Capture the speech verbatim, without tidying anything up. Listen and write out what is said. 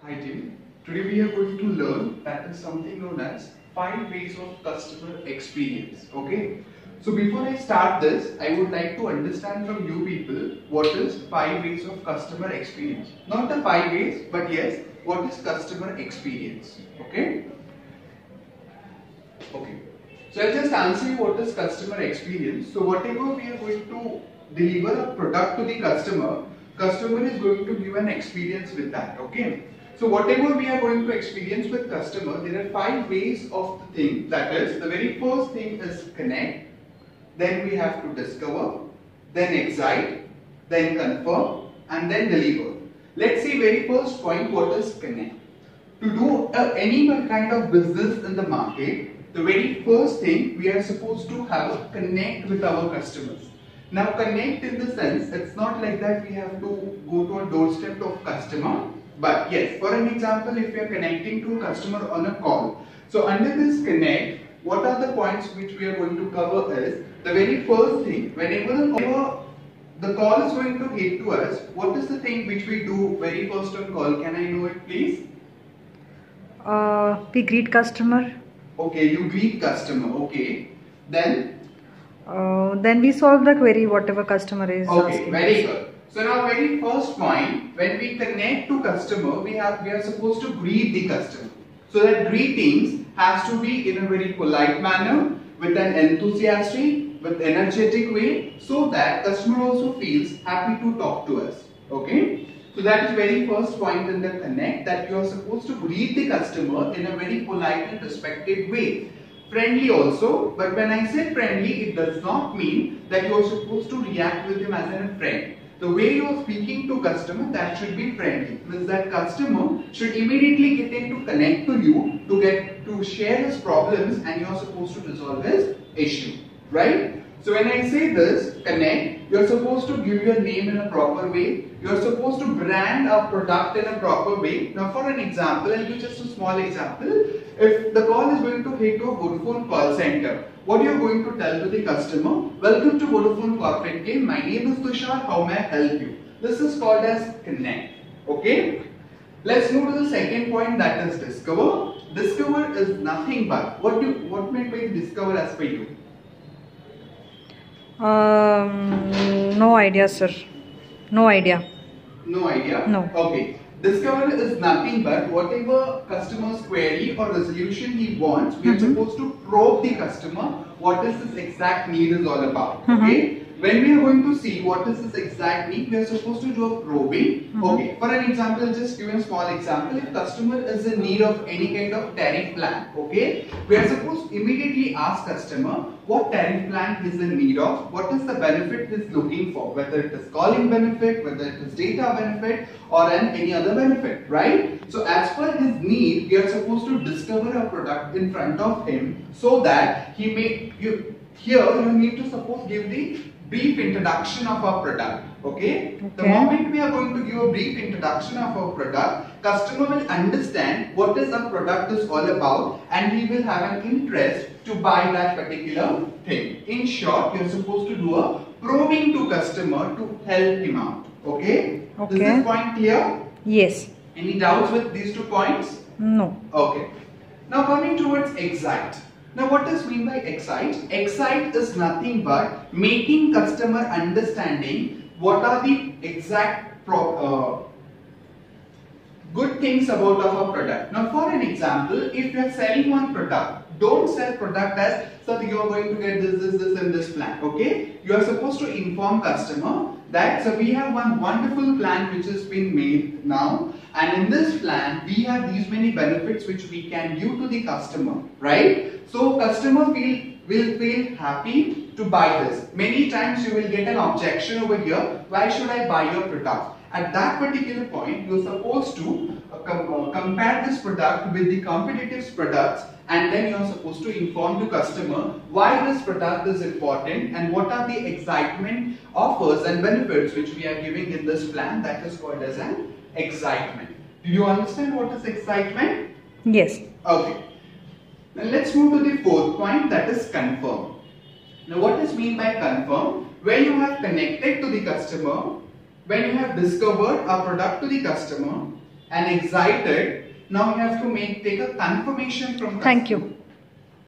Hi Tim. Today we are going to learn that is something known as five ways of customer experience. Okay. So before I start this, I would like to understand from you people what is five ways of customer experience. Not the five ways, but yes, what is customer experience? Okay. Okay. So I'll just answer you what is customer experience. So whatever we are going to deliver a product to the customer, customer is going to give an experience with that. Okay. So whatever we are going to experience with customer, there are five ways of the thing. That is, the very first thing is connect, then we have to discover, then excite, then confirm, and then deliver. Let's see very first point, what is connect. To do uh, any kind of business in the market, the very first thing we are supposed to have a connect with our customers. Now connect in the sense, it's not like that we have to go to a doorstep of customer. But yes, for an example, if we are connecting to a customer on a call, so under this connect, what are the points which we are going to cover is, the very first thing, whenever the call, the call is going to hit to us, what is the thing which we do very first on call? Can I know it please? Uh, we greet customer. Okay, you greet customer, okay. Then? Uh, then we solve the query, whatever customer is okay, asking. very good. So now very first point, when we connect to customer, we have we are supposed to greet the customer. So that greetings has to be in a very polite manner, with an enthusiastic, with energetic way, so that customer also feels happy to talk to us. Okay. So that is very first point in the connect, that you are supposed to greet the customer in a very polite and respectful way. Friendly also, but when I say friendly, it does not mean that you are supposed to react with him as a friend. The way you are speaking to customer, that should be friendly. Means that customer should immediately get into connect to you to get to share his problems, and you are supposed to resolve his issue, right? So when I say this, connect, you are supposed to give your name in a proper way. You are supposed to brand a product in a proper way. Now for an example, I'll give just a small example. If the call is going to hit to a Vodafone call center, what you are going to tell to the customer? Welcome to Vodafone Corporate Care. My name is Tushar. How may I help you? This is called as connect. Okay. Let's move to the second point, that is discover. Discover is nothing but, what do what may be discover as per you? Um, no idea, sir. No idea. No idea? No. Okay. Discover is nothing but whatever customer's query or resolution he wants, we are Mm-hmm. supposed to probe the customer what is his exact need is all about. Mm-hmm. Okay. When we are going to see what is his exact need, we are supposed to do a probing. Mm-hmm. Okay. For an example, I'll just give you a small example. If customer is in need of any kind of tariff plan, okay, we are supposed to immediately ask customer what tariff plan he is in need of, what is the benefit he is looking for, whether it is calling benefit, whether it is data benefit, or an any other benefit, right? So as per his need, we are supposed to discover a product in front of him, so that he may, you, here you need to suppose give the brief introduction of our product. Okay? Okay. The moment we are going to give a brief introduction of our product, customer will understand what is our product is all about, and he will have an interest to buy that particular thing. In short, you are supposed to do a probing to customer to help him out. Okay? Okay. Is this point clear? Yes. Any doubts with these two points? No. Okay. Now coming towards excite. Now what does mean by excite? Excite is nothing but making customer understanding what are the exact pro uh, good things about our product. Now for an example, if you are selling one product, don't sell product as, so you are going to get this, this, this and this plan. Okay? You are supposed to inform customer that, so we have one wonderful plan which has been made now, and in this plan we have these many benefits which we can give to the customer, right? So customer feel will feel happy to buy this. Many times you will get an objection over here, why should I buy your product? At that particular point, you are supposed to uh, com uh, compare this product with the competitive products, and then you are supposed to inform the customer why this product is important and what are the excitement offers and benefits which we are giving in this plan. That is called as an excitement. Do you understand what is excitement? Yes. Okay. Now let's move to the fourth point, that is confirm. Now what is mean by confirm? When you have connected to the customer, when you have discovered a product to the customer, and excited. Now you have to make take a confirmation from customer. Thank you.